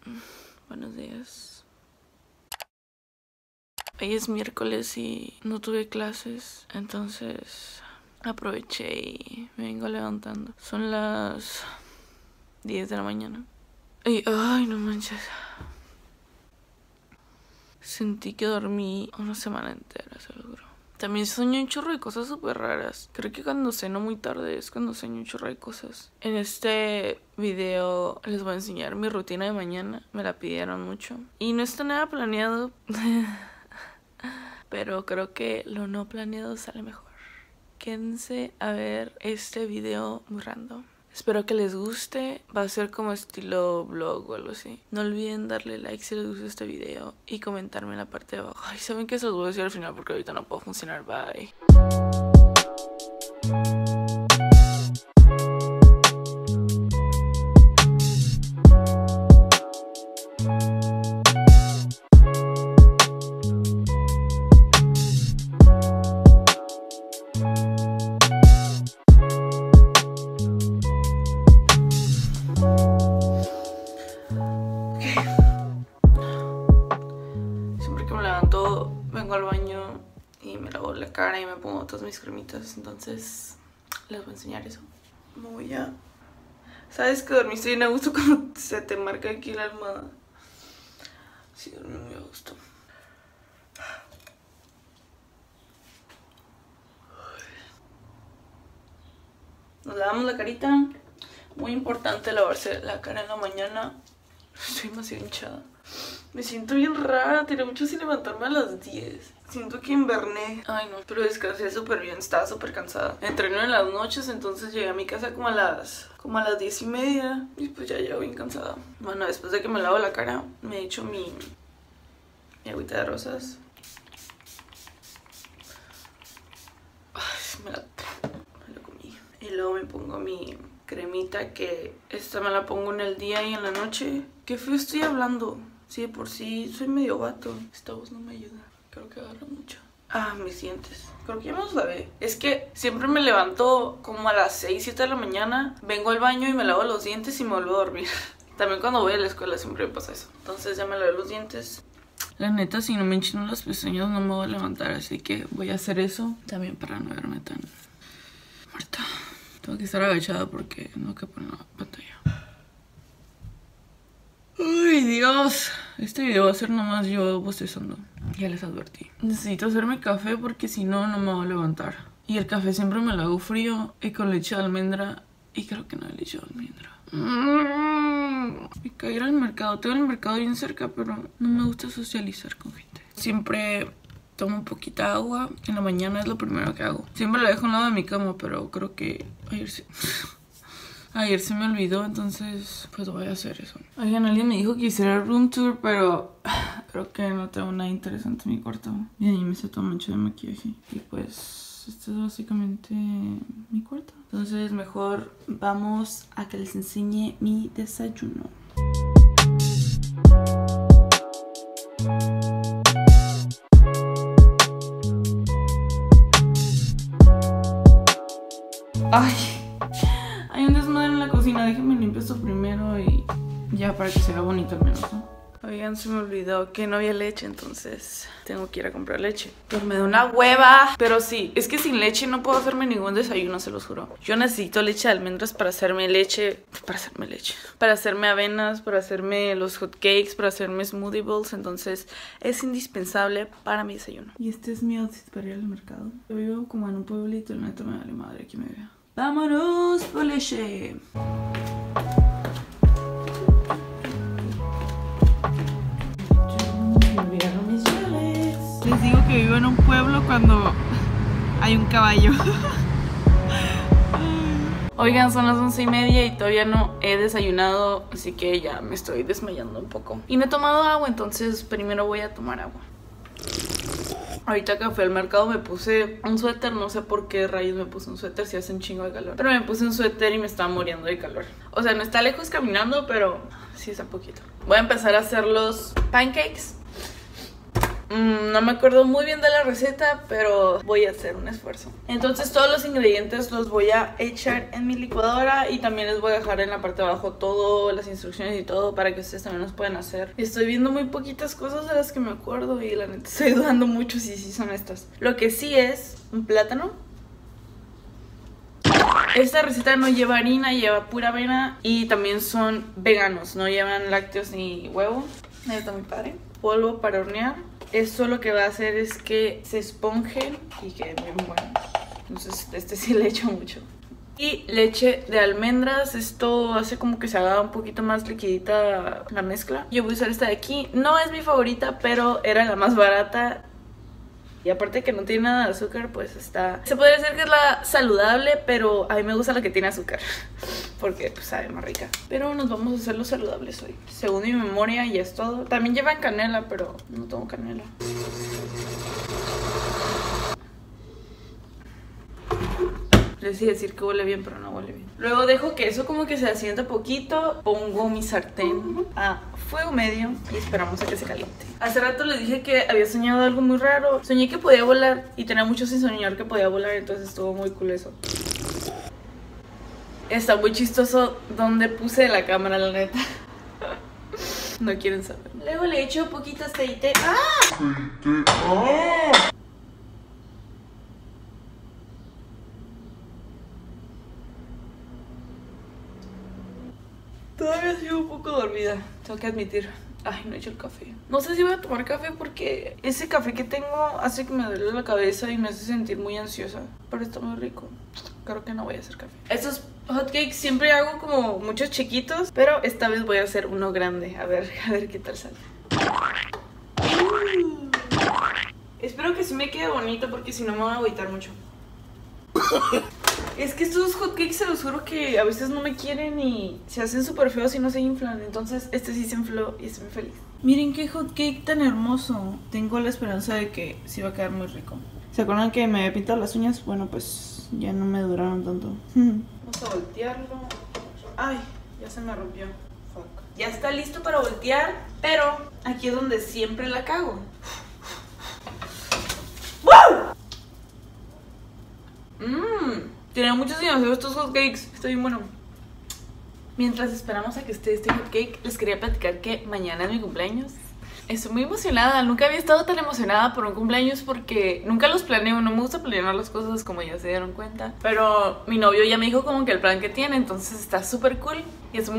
Buenos días. Hoy es miércoles y no tuve clases, entonces aproveché y me vengo levantando. Son las 10 de la mañana. Y, ay, no manches. Sentí que dormí una semana entera, se lo juro. También soñé un chorro de cosas súper raras. Creo que cuando ceno muy tarde es cuando sueño un chorro de cosas. En este video les voy a enseñar mi rutina de mañana. Me la pidieron mucho. Y no está nada planeado. Pero creo que lo no planeado sale mejor. Quédense a ver este video muy random. Espero que les guste. Va a ser como estilo vlog o algo así. No olviden darle like si les gusta este video y comentarme en la parte de abajo. Ay, saben que se los voy a decir al final porque ahorita no puedo funcionar. Bye. Vengo al baño y me lavo la cara y me pongo todas mis cremitas. Entonces les voy a enseñar eso. Me voy a... ¿Sabes que dormiste bien a gusto cuando se te marca aquí la almohada? Sí, dormí muy a gusto. Nos lavamos la carita. Muy importante lavarse la cara en la mañana. Estoy demasiado hinchada. Me siento bien rara, tenía mucho sin levantarme a las 10. Siento que inverné. Ay no, pero descansé súper bien, estaba súper cansada. Entreno en las noches, entonces llegué a mi casa como a las 10:30. Y pues ya llego bien cansada. Bueno, después de que me lavo la cara, me echo mi agüita de rosas. Ay, me la comí. Y luego me pongo mi cremita, que esta me la pongo en el día y en la noche. ¿Qué feo estoy hablando? Sí, de por sí soy medio vato. Esta voz no me ayuda. Creo que agarra mucho. Ah, mis dientes. Creo que ya me los lavé. Es que siempre me levanto como a las 6, 7 de la mañana. Vengo al baño y me lavo los dientes y me vuelvo a dormir. También cuando voy a la escuela siempre me pasa eso. Entonces ya me lavé los dientes. La neta, si no me enchino las pestañas no me voy a levantar. Así que voy a hacer eso también para no verme tan muerta. Tengo que estar agachada porque no quepo en la pantalla. Ay, Dios. Este video va a ser nomás yo bostezando. Ya les advertí. Necesito hacerme café porque si no, no me voy a levantar. Y el café siempre me lo hago frío y con leche de almendra. Y creo que no hay leche de almendra. Me caí al mercado. Tengo el mercado bien cerca, pero no me gusta socializar con gente. Siempre tomo poquita agua. En la mañana es lo primero que hago. Siempre la dejo a un lado de mi cama, pero creo que ayer se me olvidó, entonces pues voy a hacer eso. Oigan, alguien me dijo que hiciera room tour, pero creo que no tengo nada interesante en mi cuarto. Y ahí me hice todo mancho de maquillaje. Y pues esto es básicamente mi cuarto. Entonces mejor vamos a que les enseñe mi desayuno. Ay, hay un desmadre en la cocina. Déjenme limpiar esto primero y ya para que se vea bonito al menos, ¿no? Oigan, se me olvidó que no había leche, entonces tengo que ir a comprar leche. Pero me da una hueva. Pero sí, es que sin leche no puedo hacerme ningún desayuno, se los juro. Yo necesito leche de almendras para hacerme leche. Para hacerme avenas, para hacerme los hot cakes, para hacerme smoothie bowls. Entonces es indispensable para mi desayuno. Y este es mi outfit para ir al mercado. Yo vivo como en un pueblito, el neto me vale madre que me vea. ¡Vámonos por leche! Les digo que vivo en un pueblo cuando hay un caballo. Oigan, son las 11:30 y todavía no he desayunado, así que ya me estoy desmayando un poco. Y no he tomado agua, entonces primero voy a tomar agua. Ahorita que fui al mercado me puse un suéter, no sé por qué rayos me puse un suéter si hace un chingo de calor. Pero me puse un suéter y me estaba muriendo de calor. O sea, no está lejos caminando, pero sí está poquito. Voy a empezar a hacer los pancakes. No me acuerdo muy bien de la receta, pero voy a hacer un esfuerzo. Entonces todos los ingredientes los voy a echar en mi licuadora y también les voy a dejar en la parte de abajo todas las instrucciones y todo para que ustedes también los puedan hacer. Estoy viendo muy poquitas cosas de las que me acuerdo y la neta estoy dudando mucho si sí son estas. Lo que sí es un plátano. Esta receta no lleva harina, lleva pura avena y también son veganos, no llevan lácteos ni huevo. Está muy padre. Polvo para hornear. Esto lo que va a hacer es que se esponjen y queden bien buenos. Entonces este sí le echo mucho. Y leche de almendras. Esto hace como que se haga un poquito más liquidita la mezcla. Yo voy a usar esta de aquí. No es mi favorita, pero era la más barata. Y aparte que no tiene nada de azúcar, pues está... Se podría decir que es la saludable, pero a mí me gusta la que tiene azúcar. Porque pues sabe más rica. Pero nos vamos a hacer los saludables hoy. Según mi memoria ya es todo. También llevan canela, pero no tengo canela. Les iba a decir que huele bien, pero no huele bien. Luego dejo que eso como que se asienta poquito. Pongo mi sartén a fuego medio y esperamos a que se caliente. Hace rato les dije que había soñado algo muy raro. Soñé que podía volar y tenía mucho sin soñar que podía volar, entonces estuvo muy cool eso. Está muy chistoso donde puse la cámara, la neta. No quieren saber. Luego le echo poquito aceite. ¡Ah! Todavía sigo un poco dormida, tengo que admitir. Ay, no he hecho el café. No sé si voy a tomar café porque ese café que tengo hace que me duele la cabeza y me hace sentir muy ansiosa. Pero está muy rico. Creo que no voy a hacer café. Estos hotcakes siempre hago como muchos chiquitos, pero esta vez voy a hacer uno grande. A ver qué tal sale. Espero que sí me quede bonito porque si no me voy a agüitar mucho. Es que estos hotcakes se los juro que a veces no me quieren y se hacen súper feos y no se inflan. Entonces este sí se infló y estoy muy feliz. Miren qué hotcake tan hermoso. Tengo la esperanza de que sí va a quedar muy rico. ¿Se acuerdan que me había pintado las uñas? Bueno, pues ya no me duraron tanto. Vamos a voltearlo. Ay, ya se me rompió. Fuck. Ya está listo para voltear, pero aquí es donde siempre la cago. ¡Wow! Tenía muchos años hacer estos hotcakes. Está bien bueno. Mientras esperamos a que esté este hotcake, les quería platicar que mañana es mi cumpleaños. Estoy muy emocionada. Nunca había estado tan emocionada por un cumpleaños porque nunca los planeo. No me gusta planear las cosas, como ya se dieron cuenta. Pero mi novio ya me dijo como que el plan que tiene, entonces está súper cool. Y estoy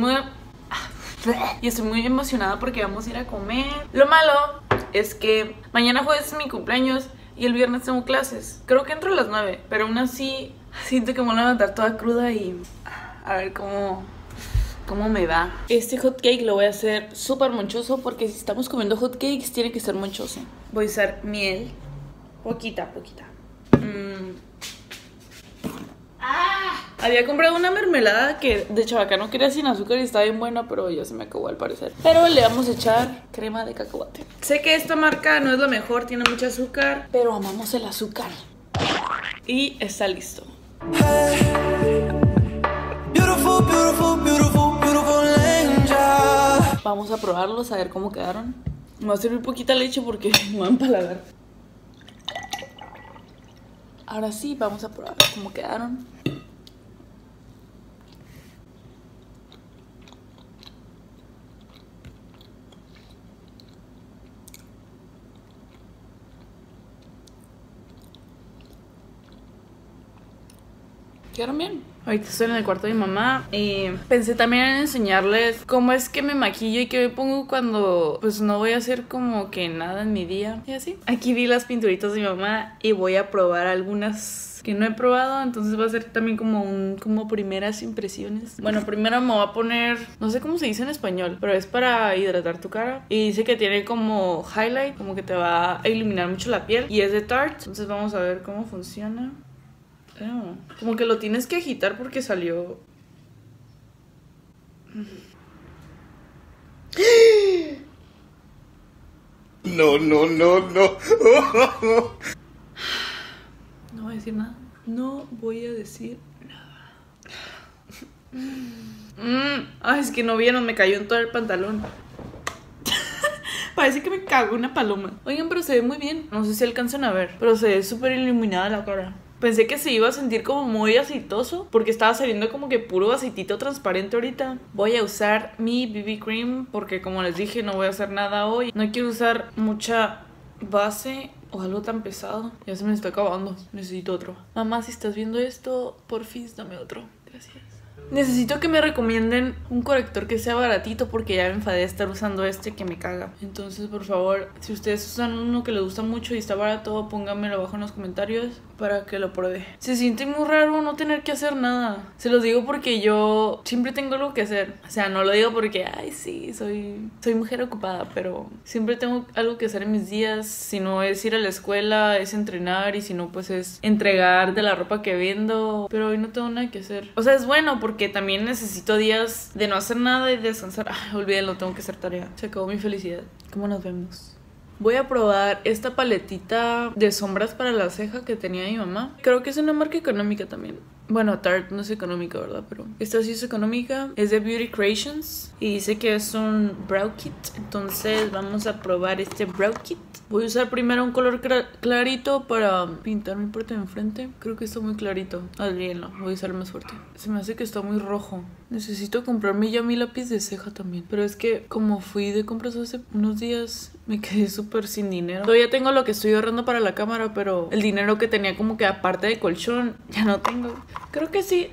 muy emocionada porque vamos a ir a comer. Lo malo es que mañana jueves es mi cumpleaños y el viernes tengo clases. Creo que entro a las 9, pero aún así siento que me voy a levantar toda cruda y a ver cómo me va. Este hotcake lo voy a hacer súper monchoso porque si estamos comiendo hotcakes tiene que ser monchoso. Voy a usar miel. Poquita. Había comprado una mermelada que de chabacano quería sin azúcar y estaba bien buena, pero ya se me acabó al parecer. Pero le vamos a echar crema de cacahuate. Sé que esta marca no es la mejor, tiene mucho azúcar, pero amamos el azúcar. Y está listo. Vamos a probarlos, a ver cómo quedaron. Me va a servir poquita leche porque me va a empalagar. Ahora sí, vamos a probar cómo quedaron. Quedaron bien. Ahorita estoy en el cuarto de mi mamá y pensé también en enseñarles cómo es que me maquillo y qué me pongo cuando pues no voy a hacer como que nada en mi día y así. Aquí vi las pinturitas de mi mamá y voy a probar algunas que no he probado, entonces va a ser también como primeras impresiones. Bueno, primero me voy a poner, no sé cómo se dice en español, pero es para hidratar tu cara y dice que tiene como highlight, como que te va a iluminar mucho la piel y es de Tarte, entonces vamos a ver cómo funciona. Como que lo tienes que agitar porque salió. No. No voy a decir nada. No voy a decir nada. Ay, es que no vieron, me cayó en todo el pantalón. Parece que me cago una paloma. Oigan, pero se ve muy bien. No sé si alcanzan a ver, pero se ve súper iluminada la cara. Pensé que se iba a sentir como muy aceitoso porque estaba saliendo como que puro aceitito transparente ahorita. Voy a usar mi BB cream porque, como les dije, no voy a hacer nada hoy. No quiero usar mucha base o algo tan pesado. Ya se me está acabando. Necesito otro. Mamá, si estás viendo esto, porfis, dame otro. Gracias. Necesito que me recomienden un corrector que sea baratito porque ya me enfadé de estar usando este que me caga. Entonces, por favor, si ustedes usan uno que les gusta mucho y está barato, pónganmelo abajo en los comentarios para que lo pruebe. Se siente muy raro no tener que hacer nada. Se los digo porque yo siempre tengo algo que hacer. O sea, no lo digo porque, ay, sí, soy mujer ocupada, pero siempre tengo algo que hacer en mis días. Si no es ir a la escuela, es entrenar, y si no, pues es entregar de la ropa que vendo. Pero hoy no tengo nada que hacer. O sea, es bueno porque también necesito días de no hacer nada y descansar. Ay, olvídenlo, tengo que hacer tarea. Se acabó mi felicidad. ¿Cómo nos vemos? Voy a probar esta paletita de sombras para la ceja que tenía mi mamá. Creo que es una marca económica también. Bueno, Tarte no es económica, ¿verdad? Pero esta sí es económica. Es de Beauty Creations y dice que es un brow kit. Entonces vamos a probar este brow kit. Voy a usar primero un color clarito para pintar mi parte de enfrente. Creo que está muy clarito. Olvídenlo, voy a usar el más fuerte. Se me hace que está muy rojo. Necesito comprarme ya mi lápiz de ceja también. Pero es que como fui de compras hace unos días, me quedé súper sin dinero. Todavía tengo lo que estoy ahorrando para la cámara, pero el dinero que tenía como que aparte de colchón, ya no tengo. Creo que sí.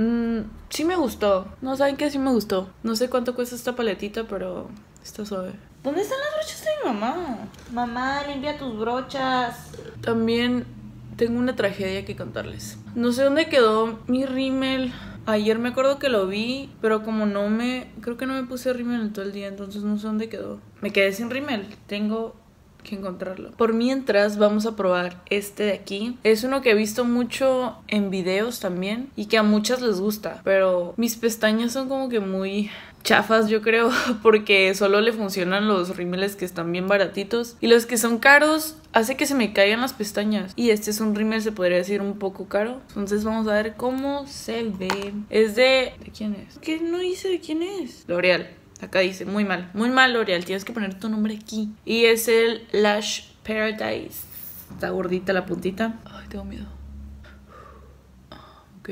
Sí me gustó. No, ¿saben qué? Sí me gustó. No sé cuánto cuesta esta paletita, pero está suave. ¿Dónde están las brochas de mi mamá? Mamá, limpia tus brochas. También tengo una tragedia que contarles. No sé dónde quedó mi rímel. Ayer me acuerdo que lo vi, pero como creo que no me puse rímel en todo el día, entonces no sé dónde quedó. Me quedé sin rímel. Tengo que encontrarlo. Por mientras vamos a probar este de aquí. Es uno que he visto mucho en videos también y que a muchas les gusta, pero mis pestañas son como que muy chafas, yo creo, porque solo le funcionan los rímeles que están bien baratitos, y los que son caros hace que se me caigan las pestañas, y este es un rímel, se podría decir, un poco caro. Entonces vamos a ver cómo se ve. Es ¿de quién es? ¿Qué no dice de quién es? L'Oreal. Acá dice, muy mal L'Oreal, tienes que poner tu nombre aquí. Y es el Lash Paradise. Está gordita la puntita. Ay, tengo miedo. Ok.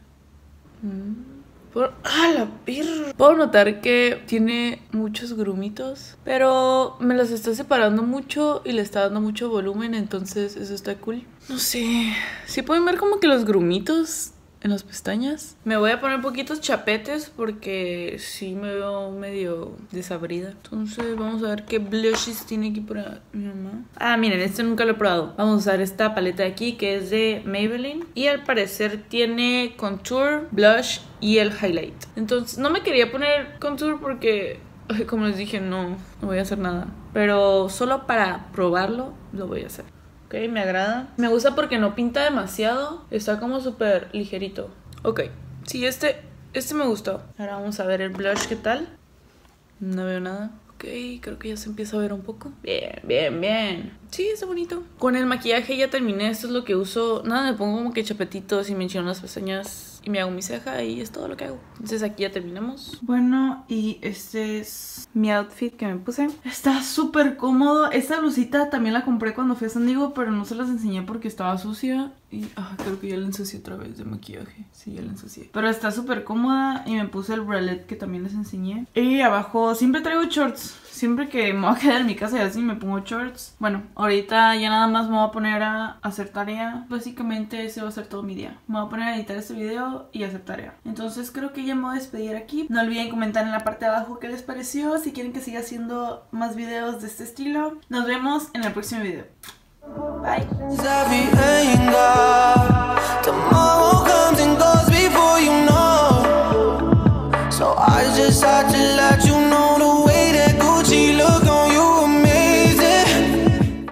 La pirra. Puedo notar que tiene muchos grumitos, pero me los está separando mucho y le está dando mucho volumen, entonces eso está cool. No sé, ¿sí pueden ver como que los grumitos en las pestañas? Me voy a poner poquitos chapetes porque sí me veo medio desabrida. Entonces vamos a ver qué blushes tiene aquí para mi mamá. Ah, miren, este nunca lo he probado. Vamos a usar esta paleta de aquí que es de Maybelline, y al parecer tiene contour, blush y el highlight. Entonces no me quería poner contour porque, como les dije, no voy a hacer nada, pero solo para probarlo lo voy a hacer. Ok, me agrada. Me gusta porque no pinta demasiado. Está como súper ligerito. Ok, sí, este me gustó. Ahora vamos a ver el blush, ¿qué tal? No veo nada. Ok, creo que ya se empieza a ver un poco. Bien. Sí, está bonito. Con el maquillaje ya terminé. Esto es lo que uso. Nada, me pongo como que chapetitos y me enchino las pestañas y me hago mi ceja, y es todo lo que hago. Entonces aquí ya terminamos. Bueno, y este es mi outfit que me puse. Está súper cómodo. Esta blusita también la compré cuando fui a San Diego, pero no se las enseñé porque estaba sucia. Y creo que ya la ensucié otra vez de maquillaje. Sí, ya la ensucié. Pero está súper cómoda, y me puse el bralette que también les enseñé. Y abajo siempre traigo shorts. Siempre que me voy a quedar en mi casa y así me pongo shorts. Bueno, ahorita ya nada más me voy a poner a hacer tarea. Básicamente ese va a ser todo mi día. Me voy a poner a editar este video y hacer tarea. Entonces creo que ya me voy a despedir aquí. No olviden comentar en la parte de abajo qué les pareció, si quieren que siga haciendo más videos de este estilo. Nos vemos en el próximo video. Bye.